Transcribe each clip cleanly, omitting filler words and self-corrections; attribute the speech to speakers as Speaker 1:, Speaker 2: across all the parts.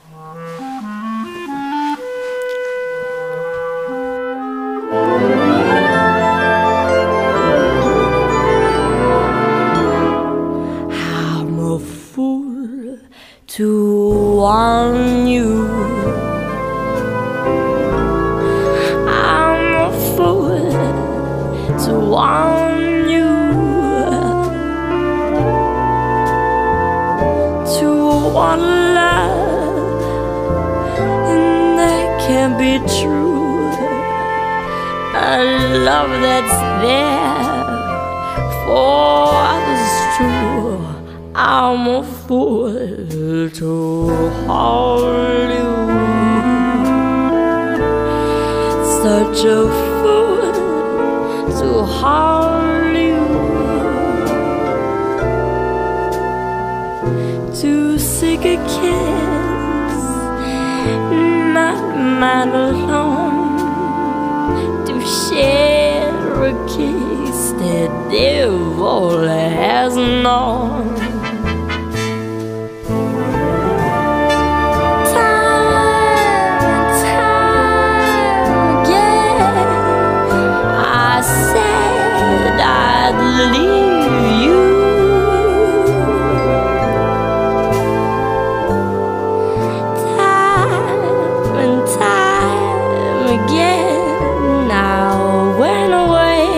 Speaker 1: I'm a fool to want you. I'm a fool to want you. To want love that can be true. A love that's there for others too. I'm a fool to hold you. Such a fool to hold you. To seek a kiss, not mine alone. To share a kiss that devil has known. Leave you. Time and time again I went away.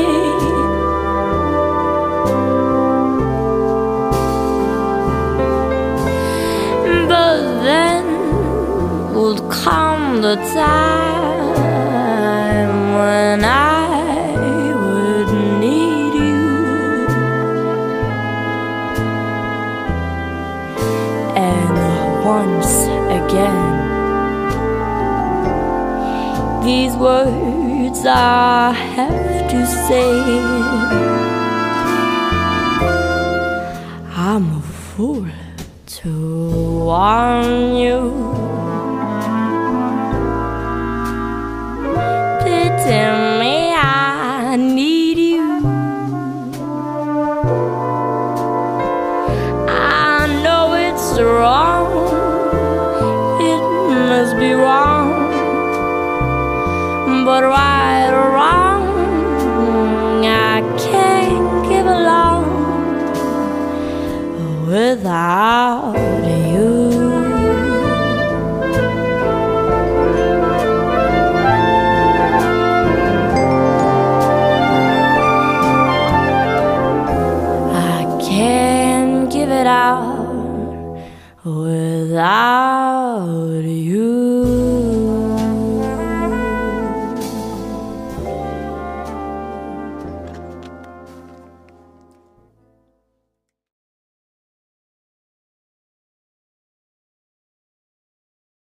Speaker 1: But then would come the time when I would need you. Once again, these words I have to say. I'm a fool to want you. They tell me I need you. I know it's wrong, be wrong, but right or wrong, I can't give along without you. I can't give it out without you.